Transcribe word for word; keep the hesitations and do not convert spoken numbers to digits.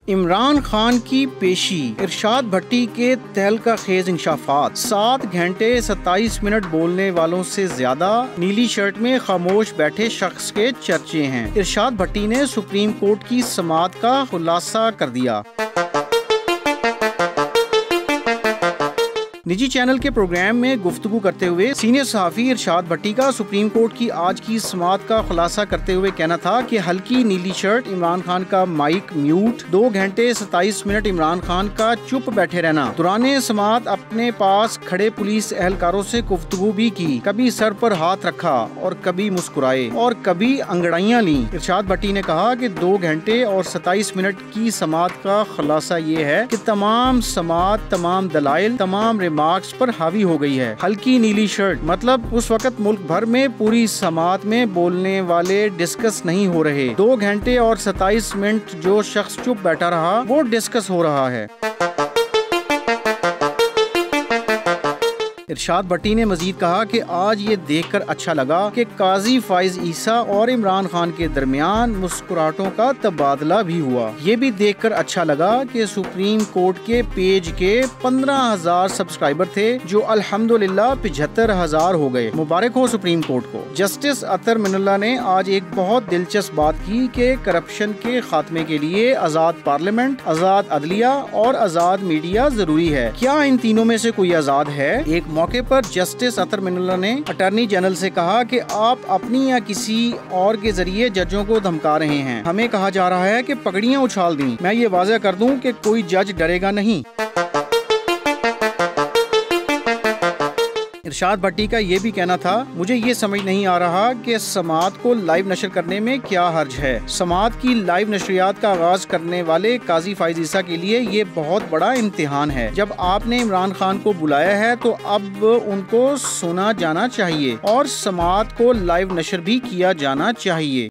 इमरान खान की पेशी, इरशाद भट्टी के तहलका खेज इंकशाफात, सात घंटे सत्ताईस मिनट बोलने वालों से ज्यादा नीली शर्ट में खामोश बैठे शख्स के चर्चे हैं। इरशाद भट्टी ने सुप्रीम कोर्ट की समाअत का खुलासा कर दिया। निजी चैनल के प्रोग्राम में गुफ्तगू करते हुए सीनियर सहाफ़ी इरशाद भट्टी का सुप्रीम कोर्ट की आज की समाअत का खुलासा करते हुए कहना था कि हल्की नीली शर्ट, इमरान खान का माइक म्यूट, दो घंटे सत्ताईस मिनट इमरान खान का चुप बैठे रहना, दौरान समाअत अपने पास खड़े पुलिस एहलकारों से गुफ्तगू भी की, कभी सर पर हाथ रखा और कभी मुस्कुराए और कभी अंगड़ाइयाँ ली। इरशाद भट्टी ने कहा कि दो घंटे और सत्ताईस मिनट की समाअत का खुलासा ये है कि तमाम समाअत, तमाम दलाइल, तमाम मार्क्स पर हावी हो गई है। हल्की नीली शर्ट मतलब उस वक्त मुल्क भर में पूरी समाअत में बोलने वाले डिस्कस नहीं हो रहे। दो घंटे और सत्ताईस मिनट जो शख्स चुप बैठा रहा वो डिस्कस हो रहा है। इरशाद भट्टी ने मजीद कहा कि आज ये देखकर अच्छा लगा कि काजी फाइज ईसा और इमरान खान के दरमियान मुस्कुराहटों का तबादला भी हुआ। ये भी देखकर अच्छा लगा कि सुप्रीम कोर्ट के पेज के पंद्रह हजार सब्सक्राइबर थे जो अल्हम्दुलिल्लाह पिछहत्तर हजार हो गए। मुबारक हो सुप्रीम कोर्ट को। जस्टिस अतर मिनल्ला ने आज एक बहुत दिलचस्प बात की कि करप्शन के खात्मे के लिए आजाद पार्लियामेंट, आजाद अदलिया और आजाद मीडिया जरूरी है। क्या इन तीनों में से कोई आजाद है? एक मौके पर जस्टिस अतर मिनल्ला ने अटॉर्नी जनरल से कहा कि आप अपनी या किसी और के जरिए जजों को धमका रहे हैं। हमें कहा जा रहा है कि पगड़ियां उछाल दी। मैं ये वाज़ेह कर दूं कि कोई जज डरेगा नहीं। इरशाद भट्टी का ये भी कहना था, मुझे ये समझ नहीं आ रहा कि समाअत को लाइव नशर करने में क्या हर्ज है। समाअत की लाइव नशरियात का आगाज करने वाले काजी फाइज ईसा के लिए ये बहुत बड़ा इम्तिहान है। जब आपने इमरान खान को बुलाया है तो अब उनको सुना जाना चाहिए और समाअत को लाइव नशर भी किया जाना चाहिए।